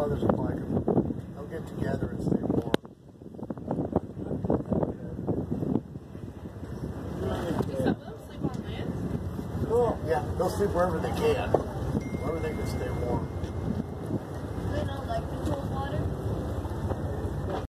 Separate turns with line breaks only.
mothers will like them. They'll get together and stay warm.
Do some of them sleep on land?
Cool. Yeah, they'll sleep wherever they can.